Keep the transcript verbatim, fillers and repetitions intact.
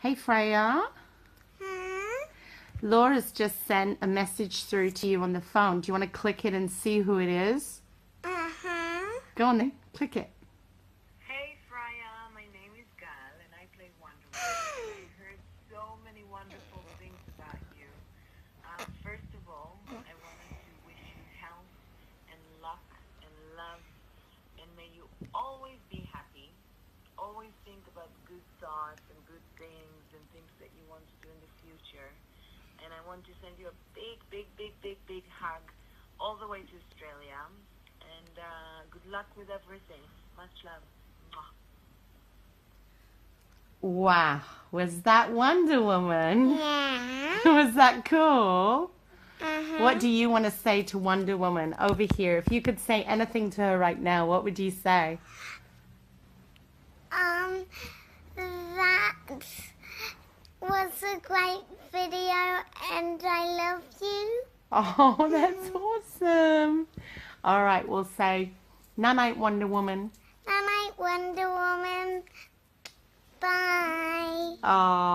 Hey Freya, Huh? Laura's just sent a message through to you on the phone. Do you want to click it and see who it is? Uh-huh. Go on then, click it. Hey Freya, my name is Gal and I play Wonder Woman. I heard so many wonderful things about you. Uh, first of all, I wanted to wish you health and luck and love, and may you always be happy. Always think about good thoughts and good things and things that you want to do in the future. And I want to send you a big, big, big, big, big hug all the way to Australia. And uh, good luck with everything. Much love. Mwah. Wow, was that Wonder Woman? Yeah. Was that cool? Uh-huh. What do you want to say to Wonder Woman over here? If you could say anything to her right now, what would you say? Um, that was a great video and I love you. Oh, that's awesome. All right, we'll say, night-night, Wonder Woman. Night, Wonder Woman. Bye. Oh.